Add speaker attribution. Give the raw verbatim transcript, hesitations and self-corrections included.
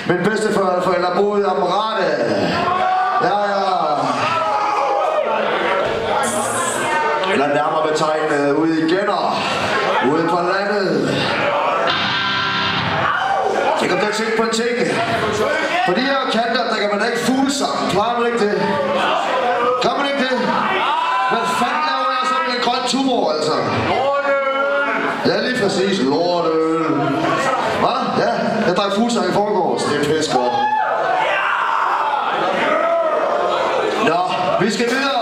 Speaker 1: Min bedsteforældre boede i Amrate. Ja, ja. Eller nærmere betegnet ude i Genner. Ude på landet. Jeg kom til at tænke på en ting. På de her kanter, der kan man da ikke fuglesang. Klarer man ikke det? Kan man ikke det? Hvad fanden laver jeg sådan en grøn tumor, altså? Ja, lige præcis. Lortøl. Hvad? Ja, jeg drak fuglesang i forgårs. Det er pisse godt. Nå, vi skal videre.